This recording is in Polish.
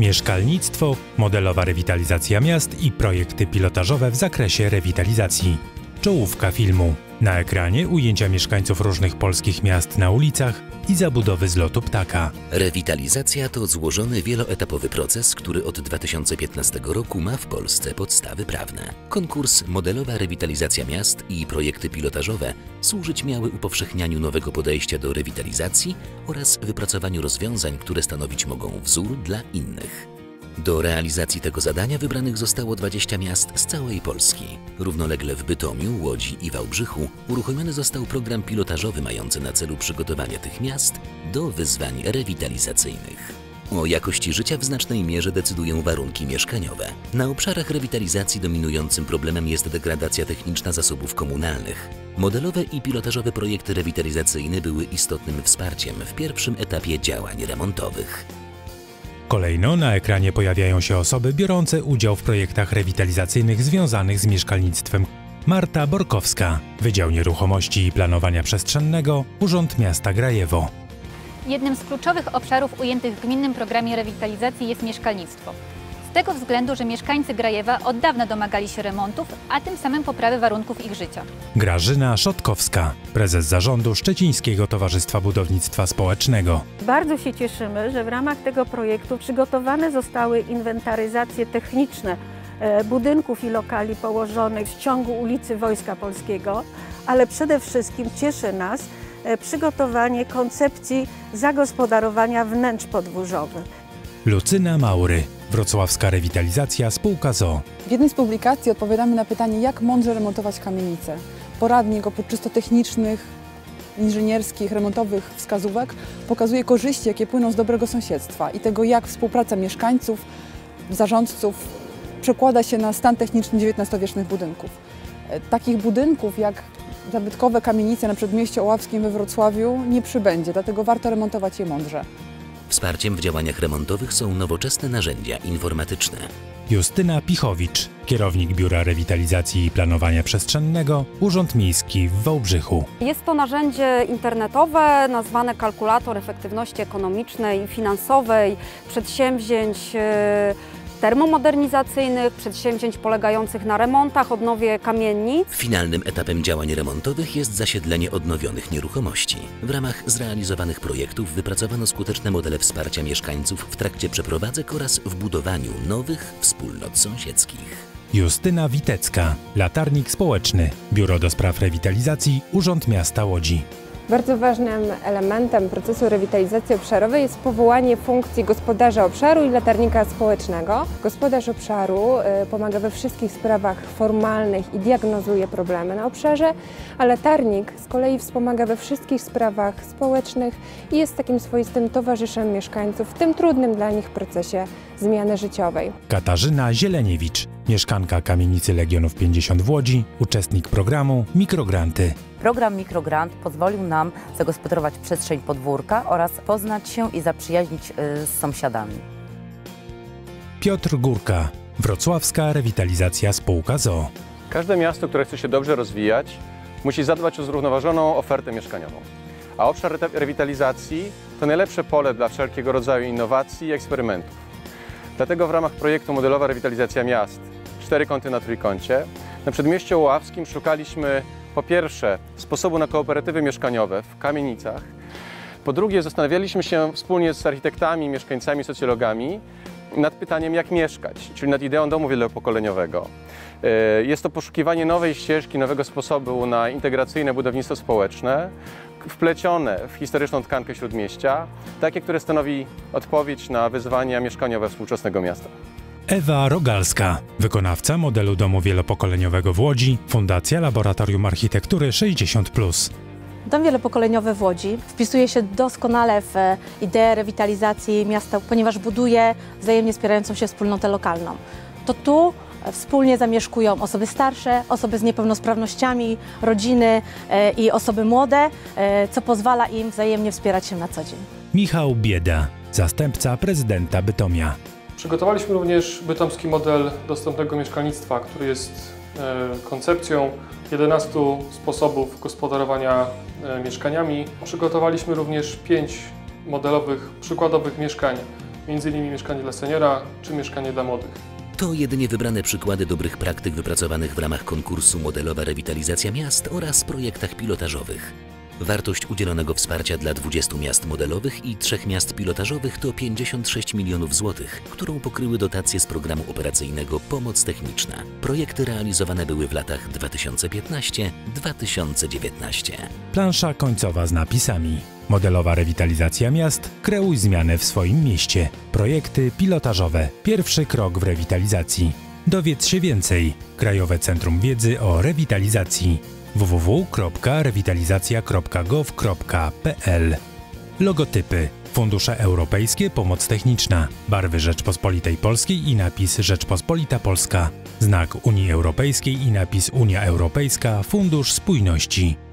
Mieszkalnictwo, modelowa rewitalizacja miast i projekty pilotażowe w zakresie rewitalizacji. Czołówka filmu. Na ekranie ujęcia mieszkańców różnych polskich miast na ulicach i zabudowy z lotu ptaka. Rewitalizacja to złożony, wieloetapowy proces, który od 2015 roku ma w Polsce podstawy prawne. Konkurs Modelowa rewitalizacja miast i projekty pilotażowe służyć miały upowszechnianiu nowego podejścia do rewitalizacji oraz wypracowaniu rozwiązań, które stanowić mogą wzór dla innych. Do realizacji tego zadania wybranych zostało 20 miast z całej Polski. Równolegle w Bytomiu, Łodzi i Wałbrzychu uruchomiony został program pilotażowy mający na celu przygotowanie tych miast do wyzwań rewitalizacyjnych. O jakości życia w znacznej mierze decydują warunki mieszkaniowe. Na obszarach rewitalizacji dominującym problemem jest degradacja techniczna zasobów komunalnych. Modelowe i pilotażowe projekty rewitalizacyjne były istotnym wsparciem w pierwszym etapie działań remontowych. Kolejno na ekranie pojawiają się osoby biorące udział w projektach rewitalizacyjnych związanych z mieszkalnictwem. Marta Borkowska, Wydział Nieruchomości i Planowania Przestrzennego, Urząd Miasta Grajewo. Jednym z kluczowych obszarów ujętych w gminnym programie rewitalizacji jest mieszkalnictwo. Z tego względu, że mieszkańcy Grajewa od dawna domagali się remontów, a tym samym poprawy warunków ich życia. Grażyna Szotkowska, prezes zarządu Szczecińskiego Towarzystwa Budownictwa Społecznego. Bardzo się cieszymy, że w ramach tego projektu przygotowane zostały inwentaryzacje techniczne budynków i lokali położonych w ciągu ulicy Wojska Polskiego, ale przede wszystkim cieszy nas przygotowanie koncepcji zagospodarowania wnętrz podwórzowych. Lucyna Maury, Wrocławska Rewitalizacja Spółka ZOO. W jednej z publikacji odpowiadamy na pytanie, jak mądrze remontować kamienice. Poradnik oprócz czysto technicznych, inżynierskich, remontowych wskazówek pokazuje korzyści, jakie płyną z dobrego sąsiedztwa i tego, jak współpraca mieszkańców, zarządców przekłada się na stan techniczny XIX-wiecznych budynków. Takich budynków jak zabytkowe kamienice na Przedmieściu Oławskim we Wrocławiu nie przybędzie, dlatego warto remontować je mądrze. Wsparciem w działaniach remontowych są nowoczesne narzędzia informatyczne. Justyna Pichowicz, kierownik Biura Rewitalizacji i Planowania Przestrzennego, Urząd Miejski w Wałbrzychu. Jest to narzędzie internetowe nazwane kalkulator efektywności ekonomicznej i finansowej przedsięwzięć termomodernizacyjnych, przedsięwzięć polegających na remontach, odnowie kamienic. Finalnym etapem działań remontowych jest zasiedlenie odnowionych nieruchomości. W ramach zrealizowanych projektów wypracowano skuteczne modele wsparcia mieszkańców w trakcie przeprowadzek oraz w budowaniu nowych wspólnot sąsiedzkich. Justyna Witecka, latarnik społeczny, Biuro do Spraw Rewitalizacji, Urząd Miasta Łodzi. Bardzo ważnym elementem procesu rewitalizacji obszarowej jest powołanie funkcji gospodarza obszaru i latarnika społecznego. Gospodarz obszaru pomaga we wszystkich sprawach formalnych i diagnozuje problemy na obszarze, a latarnik z kolei wspomaga we wszystkich sprawach społecznych i jest takim swoistym towarzyszem mieszkańców w tym trudnym dla nich procesie zmiany życiowej. Katarzyna Zieleniewicz, mieszkanka kamienicy Legionów 50 w Łodzi, uczestnik programu Mikrogranty. Program Mikrogrant pozwolił nam zagospodarować przestrzeń podwórka oraz poznać się i zaprzyjaźnić z sąsiadami. Piotr Górka, Wrocławska Rewitalizacja Spółka ZOO. Każde miasto, które chce się dobrze rozwijać, musi zadbać o zrównoważoną ofertę mieszkaniową. A obszar rewitalizacji to najlepsze pole dla wszelkiego rodzaju innowacji i eksperymentów. Dlatego w ramach projektu Modelowa Rewitalizacja Miast, 4 kąty na trójkącie, na Przedmieściu Oławskim szukaliśmy po pierwsze sposobu na kooperatywy mieszkaniowe w kamienicach, po drugie zastanawialiśmy się wspólnie z architektami, mieszkańcami, socjologami nad pytaniem, jak mieszkać, czyli nad ideą domu wielopokoleniowego. Jest to poszukiwanie nowej ścieżki, nowego sposobu na integracyjne budownictwo społeczne, wplecione w historyczną tkankę Śródmieścia, takie, które stanowi odpowiedź na wyzwania mieszkaniowe współczesnego miasta. Ewa Rogalska, wykonawca modelu domu wielopokoleniowego w Łodzi, Fundacja Laboratorium Architektury 60+. Dom wielopokoleniowy w Łodzi wpisuje się doskonale w ideę rewitalizacji miasta, ponieważ buduje wzajemnie wspierającą się wspólnotę lokalną. To tu wspólnie zamieszkują osoby starsze, osoby z niepełnosprawnościami, rodziny i osoby młode, co pozwala im wzajemnie wspierać się na co dzień. Michał Bieda, zastępca prezydenta Bytomia. Przygotowaliśmy również bytomski model dostępnego mieszkalnictwa, który jest koncepcją 11 sposobów gospodarowania mieszkaniami. Przygotowaliśmy również 5 modelowych, przykładowych mieszkań m.in. mieszkanie dla seniora czy mieszkanie dla młodych. To jedynie wybrane przykłady dobrych praktyk wypracowanych w ramach konkursu Modelowa Rewitalizacja Miast oraz projektach pilotażowych. Wartość udzielonego wsparcia dla 20 miast modelowych i 3 miast pilotażowych to 56 milionów złotych, którą pokryły dotacje z programu operacyjnego Pomoc Techniczna. Projekty realizowane były w latach 2015-2019. Plansza końcowa z napisami. Modelowa rewitalizacja miast. Kreuj zmianę w swoim mieście. Projekty pilotażowe. Pierwszy krok w rewitalizacji. Dowiedz się więcej. Krajowe Centrum Wiedzy o Rewitalizacji. www.rewitalizacja.gov.pl. Logotypy. Fundusze Europejskie, Pomoc Techniczna. Barwy Rzeczpospolitej Polskiej i napis Rzeczpospolita Polska. Znak Unii Europejskiej i napis Unia Europejska, Fundusz Spójności.